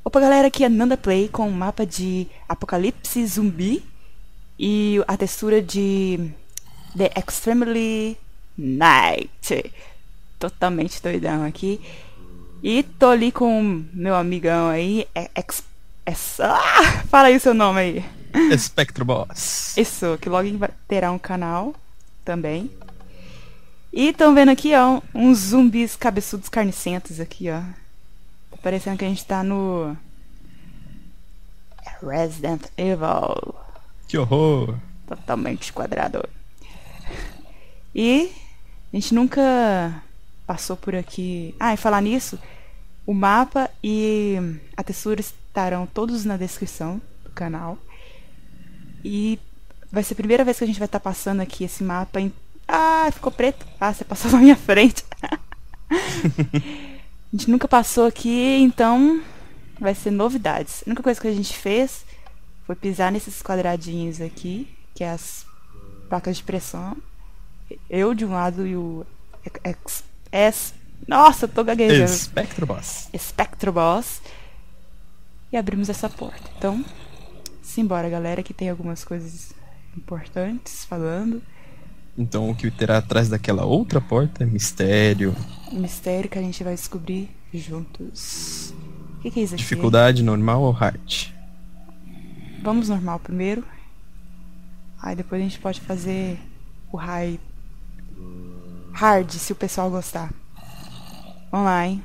Opa galera, aqui é Nanda Play com um mapa de Apocalipse Zumbi e a textura de The Extremely Night. Totalmente doidão aqui. E tô ali com meu amigão aí, fala aí o seu nome aí. Spectro Boss. Isso, que logo terá um canal também. E estão vendo aqui, ó, uns zumbis cabeçudos carnicentos aqui, ó. Tá parecendo que a gente tá no Resident Evil. Que horror. Totalmente quadrado. E a gente nunca passou por aqui. Ah, e falar nisso, o mapa e a textura estarão todos na descrição do canal. E vai ser a primeira vez que a gente vai estar passando aqui esse mapa em... Ah, ficou preto. Ah, você passou na minha frente. A gente nunca passou aqui, então vai ser novidades. A única coisa que a gente fez foi pisar nesses quadradinhos aqui, que é as placas de pressão. Eu de um lado e o... Nossa, eu tô gaguejando. Spectro Boss. Spectro Boss. E abrimos essa porta. Então, simbora, galera, que tem algumas coisas importantes falando. Então o que terá atrás daquela outra porta é mistério. Mistério que a gente vai descobrir juntos. O que é isso aqui? Dificuldade normal ou hard? Vamos normal primeiro. Aí depois a gente pode fazer o hard, se o pessoal gostar. Vamos lá, hein?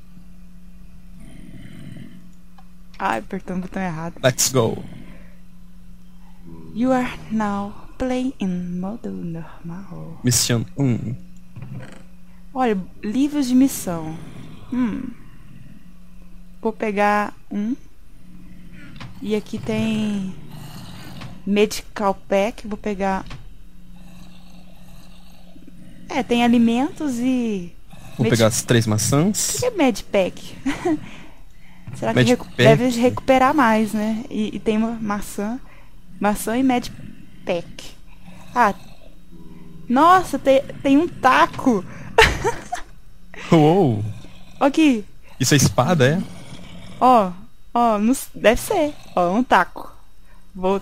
Ai, apertou o botão errado. Let's go. You are now playing in modo normal. Mission 1. Olha, livros de missão. Vou pegar um. E aqui tem Medical Pack. Vou pegar... tem alimentos e... Vou pegar as 3 maçãs. O que é Medpack? Será que Medpack? deve recuperar mais, né? E tem uma maçã. Maçã e Medpack. Ah, nossa, tem um taco. Uou. Aqui. Isso é espada, é? Ó, deve ser. Ó, um taco. Vou...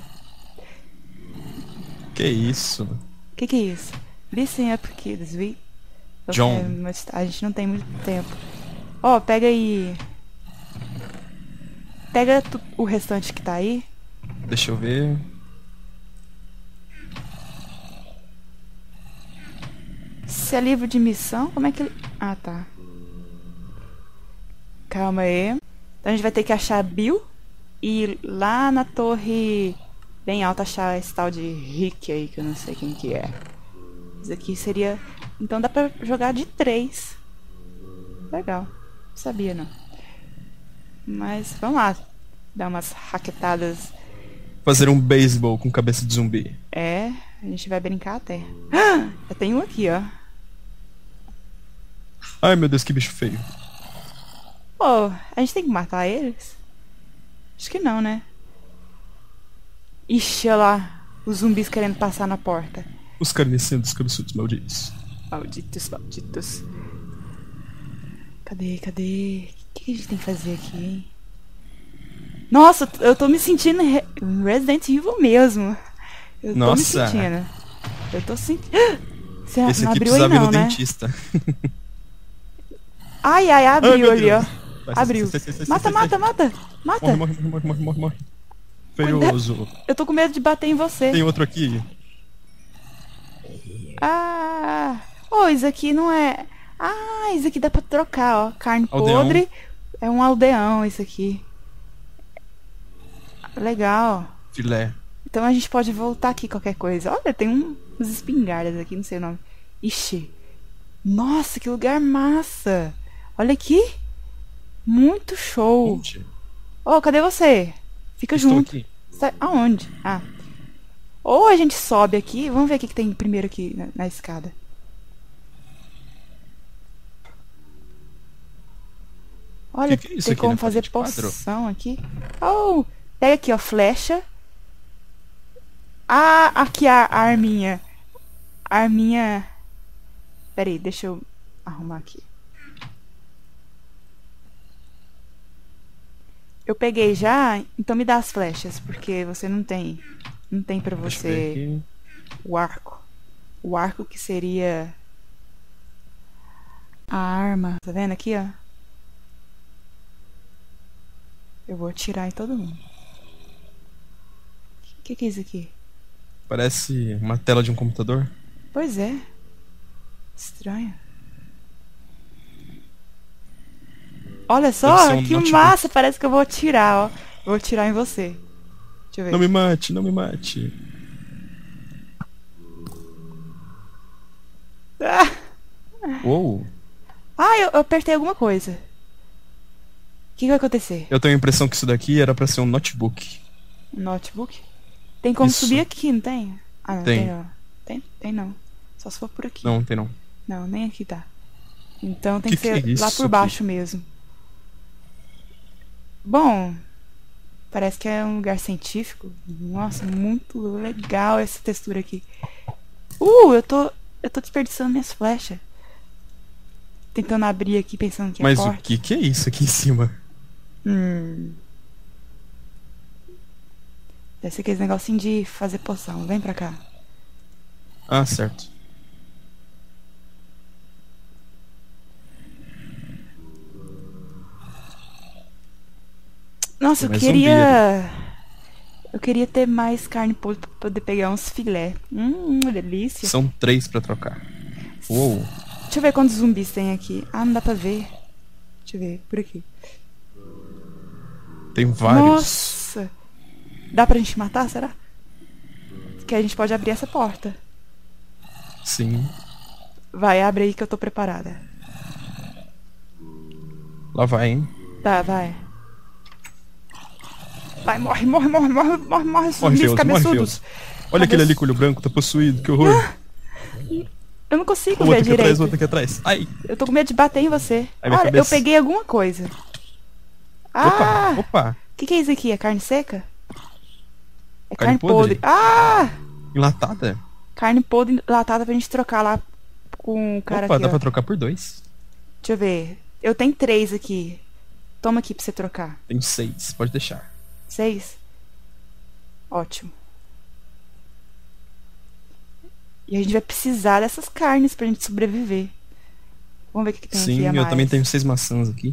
Que isso? Que é isso? Listen up, kids, vi? John. A gente não tem muito tempo. Ó, pega aí. Pega o restante que tá aí. Deixa eu ver. Se é livro de missão, como é que... Ah, tá. Calma aí. Então a gente vai ter que achar a Bill. E ir lá na torre bem alta achar esse tal de Rick aí, que eu não sei quem que é. Isso aqui seria... Então dá pra jogar de 3. Legal. Não sabia, não. Mas vamos lá. Dar umas raquetadas. Fazer um beisebol com cabeça de zumbi. É, a gente vai brincar até. Já tem um aqui, ó. Ai meu Deus, que bicho feio. Pô, a gente tem que matar eles? Acho que não, né? Ixi, olha lá. Os zumbis querendo passar na porta. Os carnicentos cabeçudos malditos. Malditos, malditos. Cadê? O que a gente tem que fazer aqui, hein? Nossa, eu tô me sentindo Resident Evil mesmo. Eu tô me Nossa. sentindo. Eu tô sentindo... Você Esse não aqui abriu aí precisava ir não, no né? dentista. Ai, abriu Ai, meu ali, ó. Deus. Abriu. Sai. Mata. Morre. Feioso. Eu tô com medo de bater em você. Tem outro aqui. Ah, isso aqui não é... Ah, isso aqui dá pra trocar, ó. Carne Aldeão. podre. É um aldeão, isso aqui. Legal. Filé. Então a gente pode voltar aqui qualquer coisa. Olha, tem uns espingardas aqui, não sei o nome. Ixi. Nossa, que lugar massa. Olha aqui. Muito show. Onde? Cadê você? Fica Estou junto. aqui. Aonde? Ah. Ou a gente sobe aqui. Vamos ver o que tem primeiro aqui na escada. Olha, Que é isso tem aqui como na fazer parede? Quadro? poção aqui. Pega aqui, ó, flecha. Ah, aqui a arminha. Arminha. Pera aí, deixa eu arrumar aqui. Eu peguei já, então me dá as flechas, porque você não tem. Não tem pra Deixa eu ver você aqui. o arco. O arco que seria a arma. Tá vendo aqui, ó? Eu vou atirar em todo mundo. O que é isso aqui? Parece uma tela de um computador. Pois é. Estranho. Olha Deve só, ser um que notebook. massa. Parece que eu vou atirar, ó. Eu vou atirar em você. Deixa eu ver. Não me mate, não me mate. Ah, Uou. eu apertei alguma coisa. O que vai acontecer? Eu tenho a impressão que isso daqui era pra ser um notebook. Um notebook? Tem como Isso. subir aqui, não tem? Ah, não, Tem. tem não. Tem não. Só se for por aqui. Não, tem não. Não, nem aqui tá. Então tem Que que ser é isso lá por aqui? baixo mesmo. Bom, parece que é um lugar científico. Nossa, muito legal essa textura aqui. Eu tô desperdiçando minhas flechas. Tentando abrir aqui, pensando que é Mas o porta. que é isso aqui em cima? Deve ser aquele negocinho de fazer poção. Vem pra cá. Ah, certo. Nossa, Tem mais zumbi eu queria ter mais carne podre pra poder pegar uns filé. Delícia. São 3 pra trocar. Uou. Deixa eu ver quantos zumbis tem aqui. Ah, não dá pra ver. Deixa eu ver, por aqui. Tem vários. Nossa! Dá pra gente matar, será? Que a gente pode abrir essa porta. Sim. Vai, abre aí que eu tô preparada. Lá vai, hein? Tá, vai. Vai, morre, zumbis Feudo, cabeçudos. Olha aquele ali com o olho branco, tá possuído, que horror. Eu não consigo O ver outro aqui atrás, direito. o outro aqui atrás. Ai. Eu tô com medo de bater em você. Ai, minha Olha, eu cabeça. peguei alguma coisa. Opa, Ah! opa. O que é isso aqui? É carne seca? É Carne carne podre. podre? Ah! Enlatada? Carne podre enlatada pra gente trocar lá com o cara Opa, aqui, dá ó. pra trocar por 2. Deixa eu ver. Eu tenho 3 aqui. Toma aqui pra você trocar. Tenho 6, pode deixar. 6? Ótimo. E a gente vai precisar dessas carnes pra gente sobreviver. Vamos ver o que tem Sim, aqui a eu mais. também tenho 6 maçãs aqui.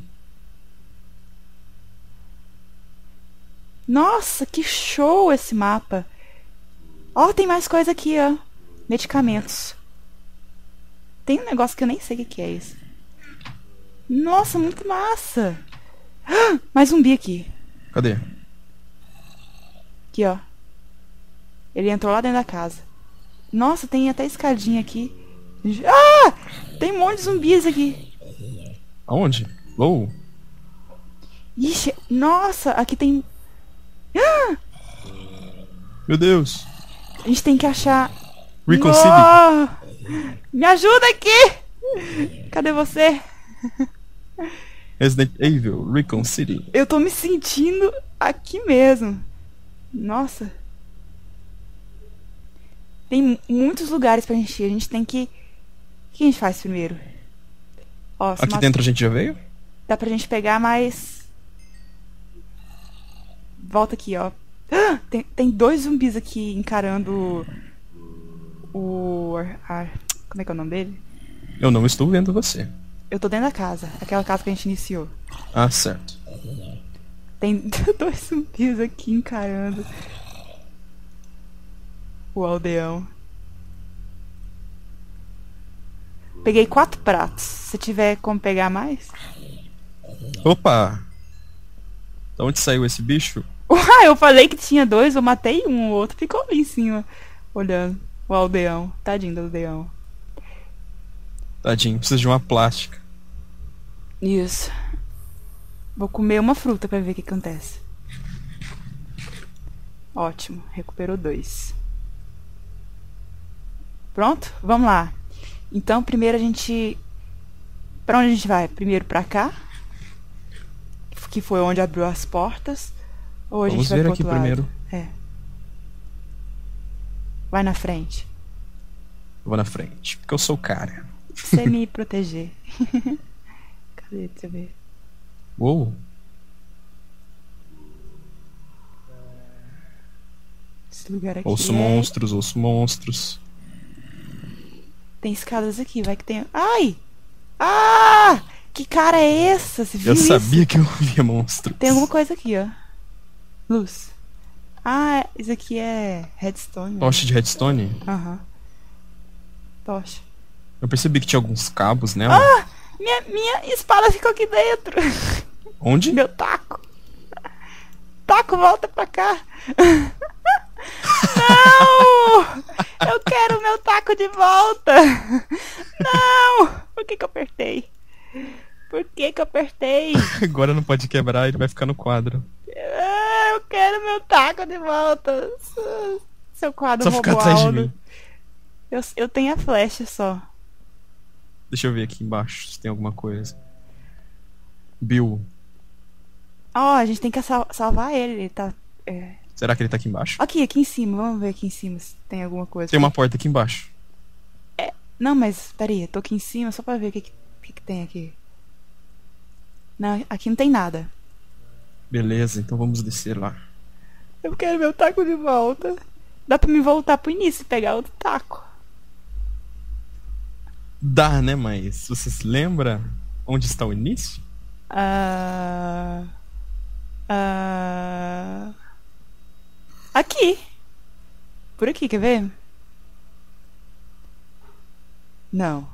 Nossa, que show esse mapa. Ó, tem mais coisa aqui, ó. Medicamentos. Tem um negócio que eu nem sei o que é isso. Nossa, muito massa. Ah, mais zumbi aqui. Cadê? Aqui, ó. Ele entrou lá dentro da casa. Nossa, tem até escadinha aqui. Ah! Tem um monte de zumbis aqui. Aonde? Uou. Ixi, nossa, aqui tem... Meu Deus. A gente tem que achar... Reconcile. Oh! Me ajuda aqui! Cadê você? Resident Evil, Reconcile. Eu tô me sentindo aqui mesmo. Nossa. Tem muitos lugares pra gente ir. A gente tem que... O que a gente faz primeiro? Ó, se Aqui mata- dentro a gente já veio? Dá pra gente pegar mais... Volta aqui, ó. Ah, tem 2 zumbis aqui encarando como é que é o nome dele? Eu não estou vendo você. Eu tô dentro da casa. Aquela casa que a gente iniciou. Ah, certo. Tem 2 zumbis aqui encarando o aldeão. Peguei 4 pratos. Se tiver como pegar mais... Opa! Da onde saiu esse bicho? Uai, eu falei que tinha 2, eu matei um, o outro ficou ali em cima, olhando o aldeão. Tadinho do aldeão. Tadinho, precisa de uma plástica. Isso. Vou comer uma fruta pra ver o que acontece. Ótimo, recuperou 2. Pronto? Vamos lá. Então, primeiro a gente... Pra onde a gente vai? Primeiro pra cá, que foi onde abriu as portas. Ou a Vamos gente vai ver pro aqui outro primeiro. lado? É. Vai na frente. Eu vou na frente, porque eu sou o cara. Pra você me proteger. Cadê? Deixa eu ver. Uou! Esse lugar aqui Ouço monstros, ouço monstros. Tem escadas aqui, vai que tem... Ai! Ah! Que cara é essa? Você viu Eu isso? sabia que eu via monstros. Tem alguma coisa aqui, ó. Luz. Ah, isso aqui é redstone. Tocha de redstone? Aham. Tocha. Eu percebi que tinha alguns cabos nela. Ah! Minha espada ficou aqui dentro. Onde? Meu taco. Taco, volta pra cá. Não! Eu quero meu taco de volta. Não! Por que eu apertei? Por que eu apertei? Agora não pode quebrar, ele vai ficar no quadro. Ah, eu quero meu taco de volta. Seu quadro Só roubou ficar atrás de Aldo. mim. Eu tenho a flecha só. Deixa eu ver aqui embaixo se tem alguma coisa. Bill. Ó, a gente tem que salvar ele. Ele tá... Será que ele tá aqui embaixo? Aqui em cima. Vamos ver aqui em cima se tem alguma coisa. Tem uma porta aqui embaixo. Não, mas peraí, eu tô aqui em cima só pra ver o que tem aqui. Não, aqui não tem nada. Beleza, então vamos descer lá. Eu quero meu taco de volta. Dá pra me voltar pro início e pegar outro taco. Dá, né? Mas você se lembra onde está o início? Aqui. Por aqui, quer ver? Não.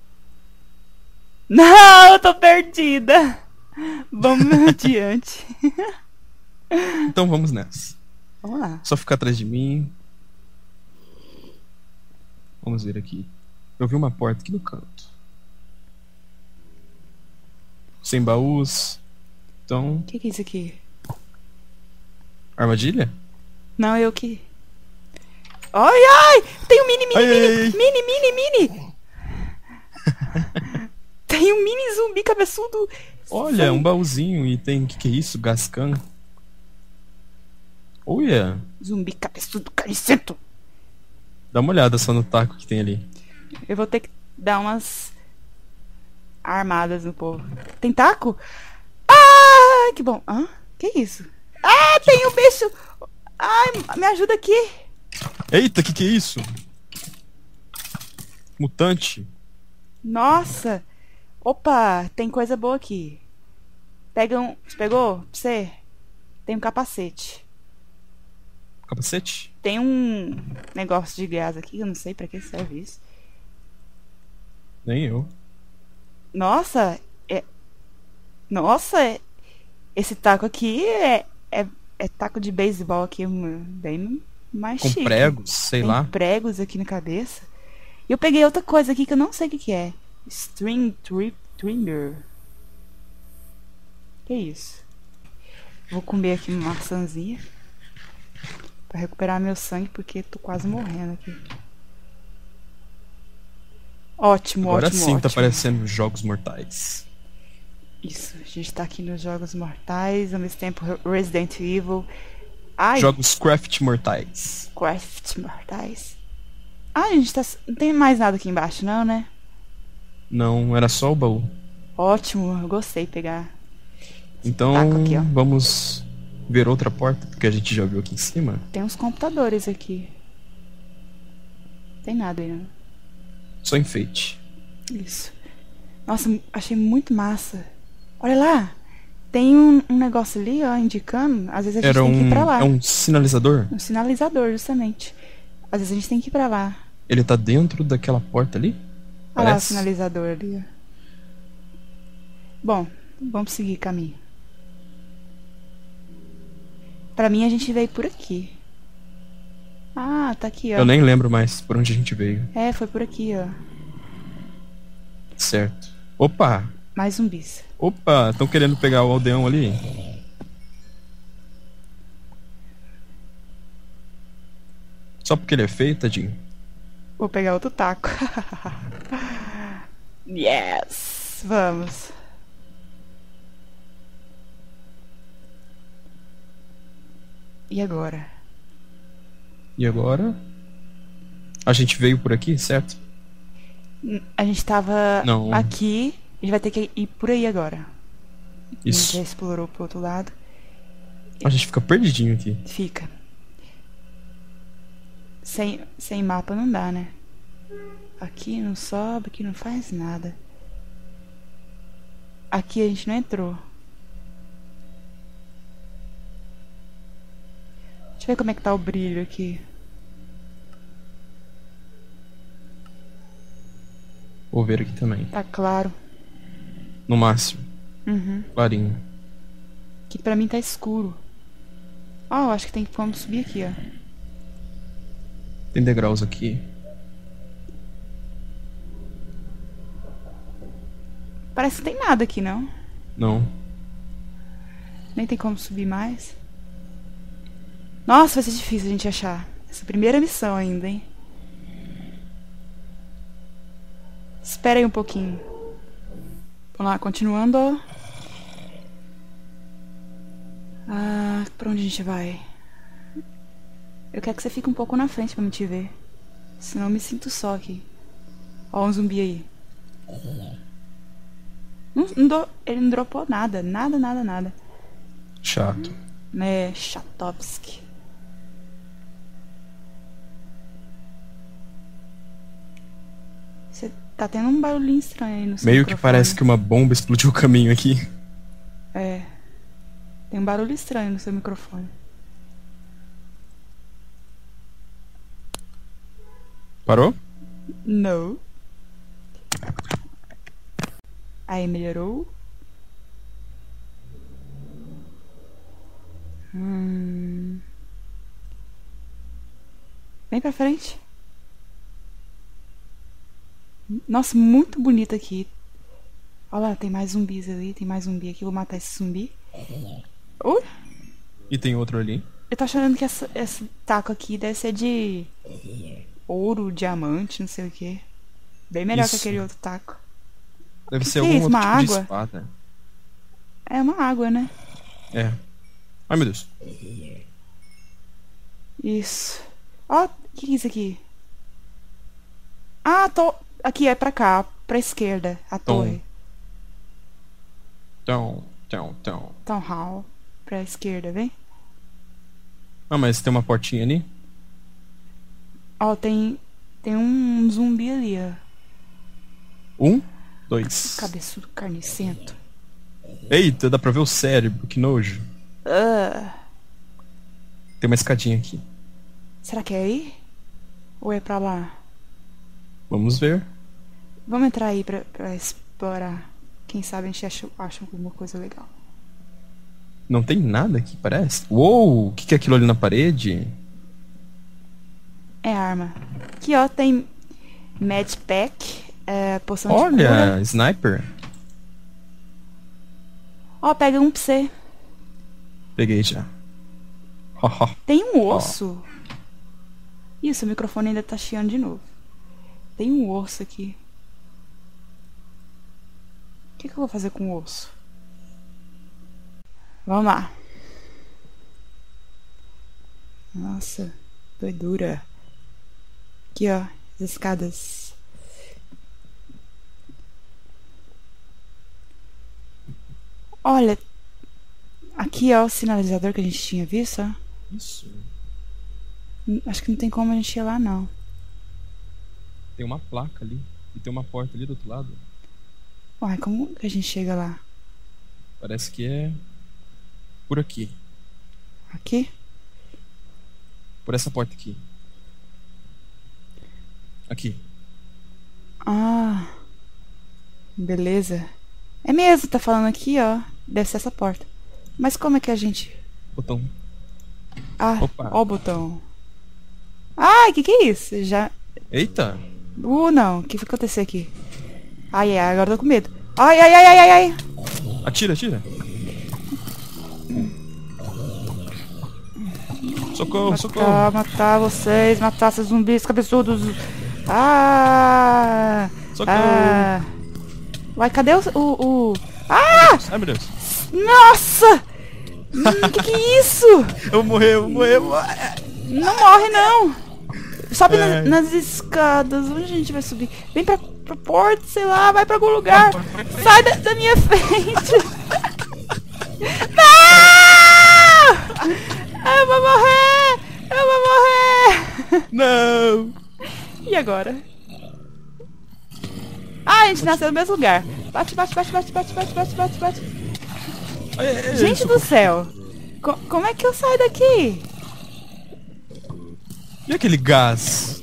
Não, eu tô perdida. Vamos adiante. Então vamos nessa. Vamos lá. Só ficar atrás de mim. Vamos ver aqui. Eu vi uma porta aqui no canto. Sem baús. Então, O que é isso aqui? armadilha? Não, eu que... Ai, ai! Tem um mini. Ai. Mini. Tem um mini zumbi cabeçudo. Olha, um baúzinho e tem... O que é isso? Gascan. Olha. Zumbi cabeçudo caricento. Dá uma olhada só no taco que tem ali. Eu vou ter que dar umas armadas no povo. Tem taco? Ah, que bom. Hã? Que isso? Ah, tem um bicho. Ai, me ajuda aqui. Eita, que é isso? Mutante. Nossa. Opa, tem coisa boa aqui. Pega um... Você pegou? Pra você? Tem um capacete. Capacete? Tem um negócio de gás aqui, eu não sei pra que serve isso. Nem eu. Nossa, Nossa, esse taco aqui é taco de beisebol aqui, bem mais Com chique. pregos, sei Tem lá. pregos aqui na cabeça. E eu peguei outra coisa aqui que eu não sei o que é. String trimmer. Que isso? Vou comer aqui uma maçãzinha pra recuperar meu sangue, porque tô quase morrendo aqui. Ótimo, Agora ótimo, sim tá ótimo. parecendo Jogos Mortais. Isso, a gente tá aqui nos Jogos Mortais, ao mesmo tempo Resident Evil. Ai, Jogos Craft Mortais. Craft Mortais. Ai, a gente tá... Não tem mais nada aqui embaixo, não, né? Não, era só o baú. Ótimo, eu gostei de pegar. Então, taco aqui, ó. vamos ver outra porta, porque a gente já viu aqui em cima. Tem uns computadores aqui. Tem nada aí, não. Só enfeite. Isso. Nossa, achei muito massa. Olha lá. Tem um negócio ali, ó, indicando. Às vezes a gente Era tem que ir pra lá. É um sinalizador? Um sinalizador, justamente. Às vezes a gente tem que ir pra lá. Ele tá dentro daquela porta ali? Olha lá o Parece. sinalizador ali, ó. Bom, vamos seguir caminho. Pra mim a gente veio por aqui. Ah, tá aqui, ó. Eu nem lembro mais por onde a gente veio. É, foi por aqui, ó. Certo. Opa! Mais zumbis. Opa! Estão querendo pegar o aldeão ali? Só porque ele é feio, tadinho? Vou pegar outro taco. Yes! Vamos. E agora? E agora? A gente veio por aqui, certo? A gente tava Não. aqui. A gente vai ter que ir por aí agora. A gente Isso. já explorou pro outro lado. A gente fica perdidinho aqui. Fica. Sem mapa não dá, né? Aqui não sobe, aqui não faz nada. Aqui a gente não entrou. Deixa eu ver como é que tá o brilho aqui. Vou ver aqui também. Tá claro. No máximo. Uhum. Clarinho. Aqui pra mim tá escuro. Ó, acho que tem como subir aqui, ó. Tem degraus aqui. Parece que não tem nada aqui, não. Não. Nem tem como subir mais. Nossa, vai ser difícil a gente achar. Essa primeira missão ainda, hein? Espera aí um pouquinho. Vamos lá, continuando. Ah, pra onde a gente vai? Eu quero que você fique um pouco na frente pra me te ver. Senão eu me sinto só aqui. Ó, um zumbi aí. Ele não dropou nada. Nada. Chato. É, Chatovski. Você tá tendo um barulhinho estranho aí no seu Meio que microfone. parece que uma bomba explodiu o caminho aqui. É. Tem um barulho estranho no seu microfone. Parou? Não. Aí, melhorou. Vem pra frente. Nossa, muito bonito aqui. Olha lá, tem mais zumbis ali. Tem mais zumbi aqui. Vou matar esse zumbi. E tem outro ali. Eu tô achando que esse taco aqui deve ser de ouro, diamante, não sei o que. Bem melhor que Isso. aquele outro taco. Deve Que ser que é algum isso, outro uma tipo de água? espada. É uma água, né? É. Ai, meu Deus. Isso. Ó, o que é isso aqui? Ah, aqui é pra cá, pra esquerda, a torre. Então. Town Hall, pra esquerda, vem? Ah, mas tem uma portinha ali? Ó, tem um zumbi ali, ó. 1, 2. Cabeçudo carnicento. Eita, dá pra ver o cérebro, que nojo. Tem uma escadinha aqui. Será que é aí? Ou é pra lá? Vamos ver. Vamos entrar aí pra explorar. Quem sabe a gente acha alguma coisa legal. Não tem nada aqui, parece. Uou, o que é aquilo ali na parede? É arma. Aqui, ó, tem Medpack, poção de cura. Olha, sniper. Ó, pega um pra você. Peguei já. Haha. Tem um osso. Isso, o microfone ainda tá chiando de novo. Tem um osso aqui. O que eu vou fazer com o osso? Vamos lá. Nossa, doidura. Aqui, ó, as escadas. Olha, aqui ó, o sinalizador que a gente tinha visto, ó. Isso. Acho que não tem como a gente ir lá, não. Tem uma placa ali. E tem uma porta ali do outro lado. Uai, como que a gente chega lá? Parece que é por aqui. Aqui? Por essa porta aqui. Aqui. Ah, beleza. É mesmo, tá falando aqui, ó. Deve ser essa porta. Mas como é que a gente... Botão. Ah, Opa. ó o botão. Ai, que é isso? Já... Eita. Não. O que foi acontecer aqui? Ai, agora eu tô com medo. Ai. Atira. Socorro. Matar vocês, matar esses zumbis cabeçudos. Ah! Socorro. Uai, cadê o... Ah! Ai, meu Deus. Nossa! Que é isso? Eu vou morrer. Não morre, não. Sobe Ai. nas escadas. Onde a gente vai subir? Vem pra porta, sei lá. Vai pra algum lugar. Sai da minha frente. Não! Eu vou morrer. Não! E agora? Ah, a gente nasceu no mesmo lugar. Bate, bate, bate, bate, bate, bate, bate, bate, bate. Gente do céu. Como é que eu saio daqui? E aquele gás?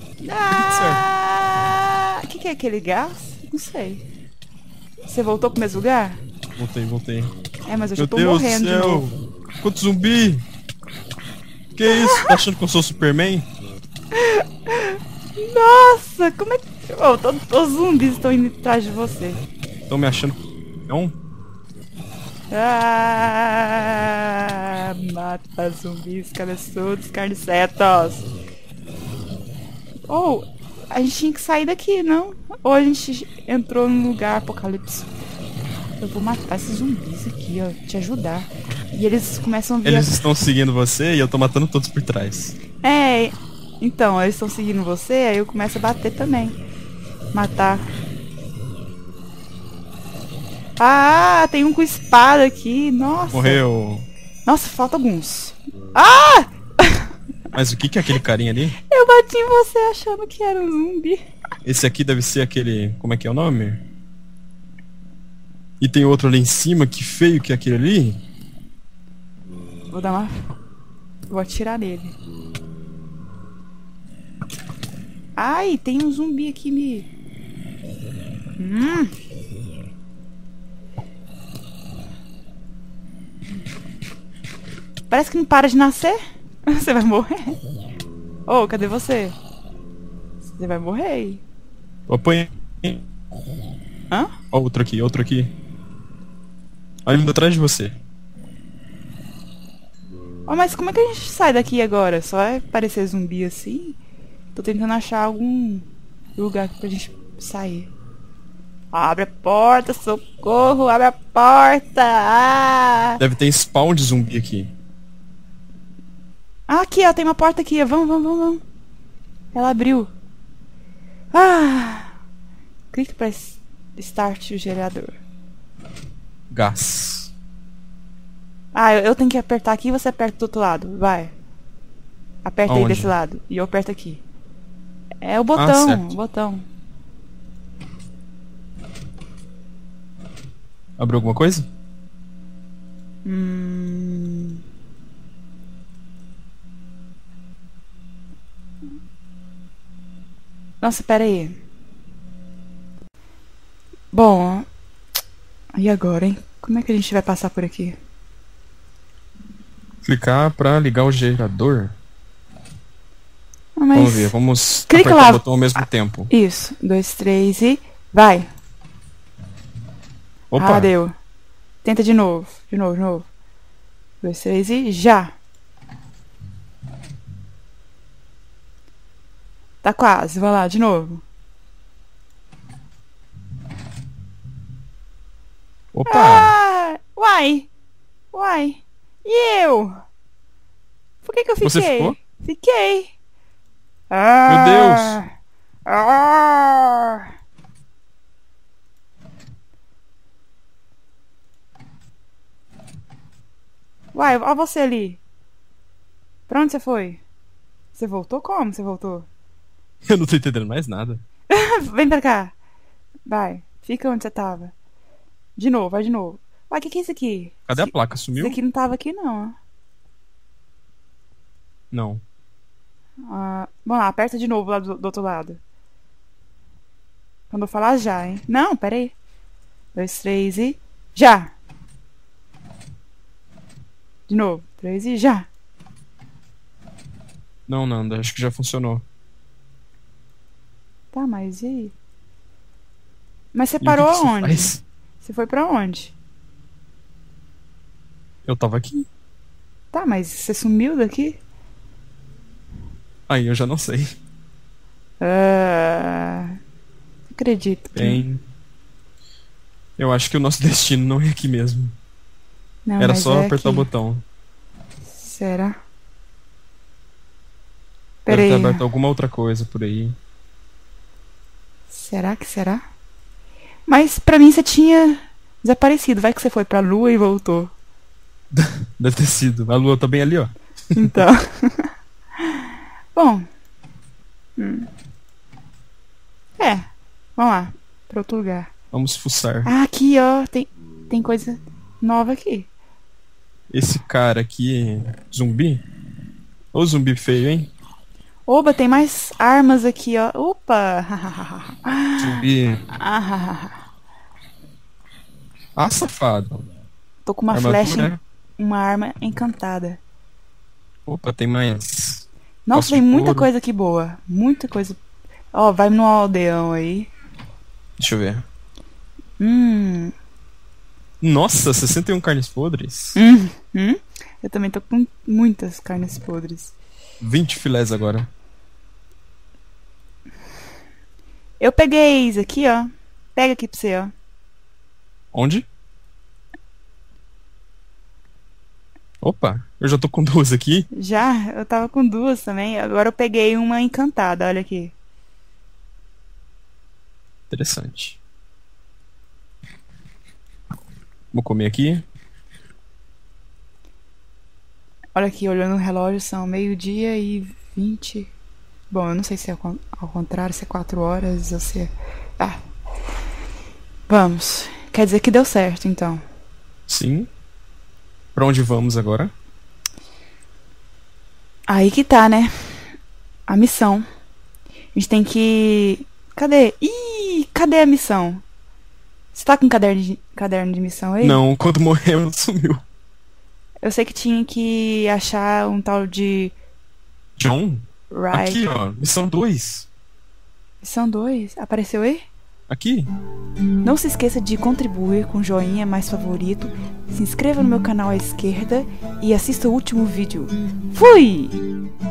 Ah, o que é aquele gás? Não sei. Você voltou pro mesmo lugar? Voltei. É, mas eu já Meu tô Deus do morrendo de céu! novo. Quanto zumbi! Que isso? Tá achando que eu sou Superman? Nossa, como é que... Oh, todos os zumbis estão indo atrás de você. Estão me achando... Não? Ah, mata zumbis, cabeçudos, carnicetos. Ou, a gente tinha que sair daqui, não? Ou a gente entrou num lugar apocalipse. Eu vou matar esses zumbis aqui, ó, te ajudar. E eles começam a vir... Eles estão seguindo você e eu tô matando todos por trás. É, então, eles estão seguindo você, aí eu começo a bater também. Matar. Ah, tem um com espada aqui, nossa. Morreu. Nossa, falta alguns. Ah! Mas o que é aquele carinha ali? Eu bati em você achando que era um zumbi. Esse aqui deve ser aquele... Como é que é o nome? E tem outro ali em cima, que feio que é aquele ali. Vou dar uma... Vou atirar nele. Ai, tem um zumbi aqui me... Parece que não para de nascer. Você vai morrer. Oh, cadê você? Você vai morrer. Eu apanhei. Hã? Ó, outro aqui. Olha, indo atrás de você. Oh, mas como é que a gente sai daqui agora? Só vai parecer zumbi assim? Tô tentando achar algum lugar pra gente sair. Abre a porta, socorro, abre a porta! Ah! Deve ter spawn de zumbi aqui. Ah, aqui, ó, tem uma porta aqui. Vamos. Ela abriu. Ah! Clique pra start o gerador. Gás. Ah, eu tenho que apertar aqui e você aperta do outro lado. Vai. Aperta aí Aonde? desse lado. E eu aperto aqui. É o botão, certo. o botão. Abriu alguma coisa? Nossa, pera aí. Bom, e agora, hein? Como é que a gente vai passar por aqui? Clicar pra ligar o gerador. Ah, mas... Vamos ver, vamos Clica apertar lá. o botão ao mesmo tempo. Isso. 2, 3 e... Vai. Opa! Ah, deu. Tenta de novo. De novo. 2, 3 e... Já. Tá quase. Vai lá, de novo. Opa! Ah! Uai! E eu? Por que eu fiquei? Você ficou? Fiquei. Meu Deus! Ah! Uai, olha você ali. Pra onde você foi? Você voltou? Como você voltou? Eu não tô entendendo mais nada. Vem pra cá. Vai. Fica onde você tava. De novo, vai de novo. Uai, o que é isso aqui? Cadê a placa? Sumiu? Isso aqui não tava aqui, não. Não. Ah, vamos lá, aperta de novo lá do outro lado. Quando eu falar já, hein? Não, pera aí. 2, 3 e... Já! De novo. 3 e já! Não, Nanda, acho que já funcionou. Tá, mas e aí? Mas você E o que parou que você aonde? faz? Você foi pra onde? Eu tava aqui. Tá, mas você sumiu daqui? Aí eu já não sei. Não acredito. Bem... Eu acho que o nosso destino não é aqui mesmo. Não, Era mas só é apertar o aqui. botão. Será? Deve Pera ter aí. aberto alguma outra coisa por aí. Será que será? Mas pra mim você tinha desaparecido. Vai que você foi pra lua e voltou. Deve ter sido. A lua tá bem ali, ó. Então. Bom, É, vamos lá. Pra outro lugar. Vamos fuçar. Ah, aqui, ó. Tem coisa nova aqui. Esse cara aqui, zumbi? Ô zumbi feio, hein? Oba, tem mais armas aqui, ó. Opa! Zumbi. Ah, Ah, safado. tô com uma Armadura. flecha, uma arma encantada. Opa, tem mais. Nossa, Calça tem de muita couro. coisa aqui boa. Muita coisa. Ó, vai no aldeão aí. Deixa eu ver. Hum. Nossa, 61 carnes podres. Eu também tô com muitas carnes podres. 20 filés agora. Eu peguei isso aqui, ó. Pega aqui pra você, ó. Onde? Opa, eu já tô com duas aqui. Já, eu tava com duas também. Agora eu peguei uma encantada, olha aqui. Interessante. Vou comer aqui. Olha aqui, olhando no relógio, são 12h20. Bom, eu não sei se é ao contrário, se é 4 horas ou se é... Ah. Vamos. Quer dizer que deu certo, então. Sim. Pra onde vamos agora? Aí que tá, né? A missão. A gente tem que... Cadê? Ih, cadê a missão? Você tá com caderno de missão aí? Não, quando morremos sumiu. Eu sei que tinha que achar um tal de... John? Right. Aqui, ó. Missão 2. Missão 2. Apareceu aí? Aqui. Não se esqueça de contribuir com o joinha mais favorito, se inscreva no meu canal à esquerda e assista o último vídeo. Fui!